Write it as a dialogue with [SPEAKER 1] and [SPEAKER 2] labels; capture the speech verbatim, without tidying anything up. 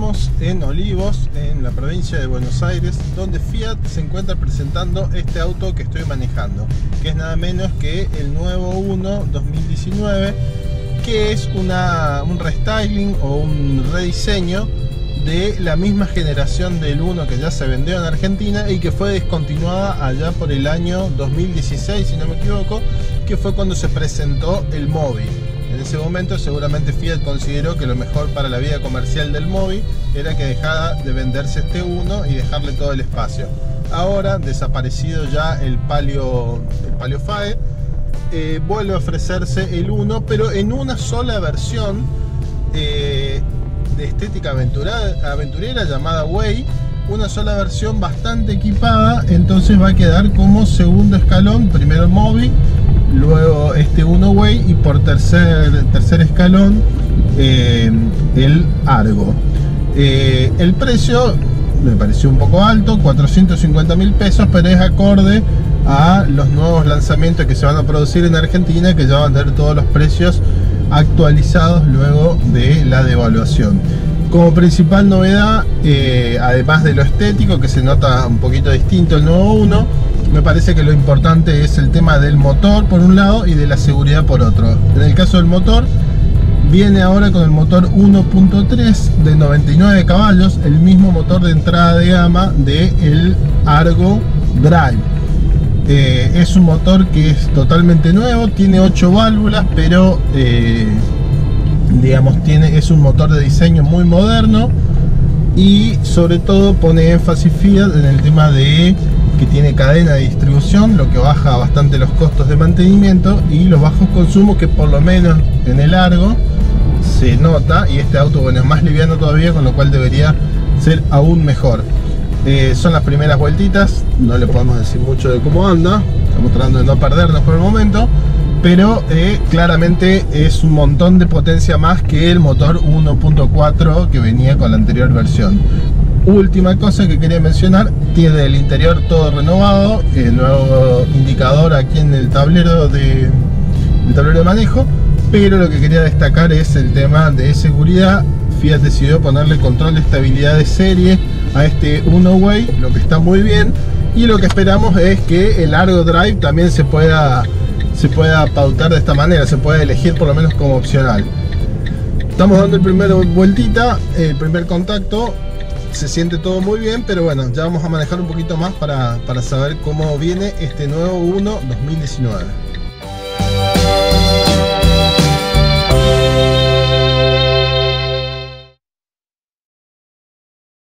[SPEAKER 1] estamos en Olivos, en la provincia de Buenos Aires, donde Fiat se encuentra presentando este auto que estoy manejando, que es nada menos que el nuevo Uno dos mil diecinueve, que es una, un restyling o un rediseño de la misma generación del Uno que ya se vendió en Argentina y que fue descontinuada allá por el año dos mil dieciséis, si no me equivoco, que fue cuando se presentó el Mobi. En ese momento seguramente Fiat consideró que lo mejor para la vida comercial del Mobi era que dejara de venderse este Uno y dejarle todo el espacio. Ahora, desaparecido ya el Palio, el Palio Fae, eh, vuelve a ofrecerse el Uno, pero en una sola versión eh, de estética aventurera, aventurera llamada Way, una sola versión bastante equipada. Entonces va a quedar como segundo escalón, primero el Mobi, luego este Uno Way y por tercer, tercer escalón eh, el Argo. Eh, el precio me pareció un poco alto, cuatrocientos cincuenta mil pesos, pero es acorde a los nuevos lanzamientos que se van a producir en Argentina, que ya van a tener todos los precios actualizados luego de la devaluación. Como principal novedad, eh, además de lo estético, que se nota un poquito distinto el nuevo Uno, me parece que lo importante es el tema del motor por un lado y de la seguridad por otro. En el caso del motor, viene ahora con el motor uno punto tres de noventa y nueve caballos, el mismo motor de entrada de gama del Argo Drive. Eh, es un motor que es totalmente nuevo, tiene ocho válvulas, pero eh, digamos tiene, es un motor de diseño muy moderno y sobre todo pone énfasis Fiat en el tema de que tiene cadena de distribución, lo que baja bastante los costos de mantenimiento y los bajos consumos, que por lo menos en el Argo se nota, y este auto, bueno, es más liviano todavía, con lo cual debería ser aún mejor. Eh, son las primeras vueltitas, no le podemos decir mucho de cómo anda, estamos tratando de no perdernos por el momento, pero eh, claramente es un montón de potencia más que el motor uno punto cuatro que venía con la anterior versión. Última cosa que quería mencionar, tiene el interior todo renovado, el nuevo indicador aquí en el tablero de, el tablero de manejo, pero lo que quería destacar es el tema de seguridad. Fiat decidió ponerle control de estabilidad de serie a este Uno Way, lo que está muy bien, y lo que esperamos es que el Argo Drive también se pueda, se pueda pautar de esta manera, se pueda elegir por lo menos como opcional. Estamos dando el primer vueltita, el primer contacto. Se siente todo muy bien, pero bueno, ya vamos a manejar un poquito más para, para saber cómo viene este nuevo Uno dos mil diecinueve.